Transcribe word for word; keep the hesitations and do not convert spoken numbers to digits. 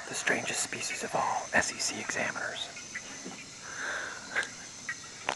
The strangest species of all, S E C examiners.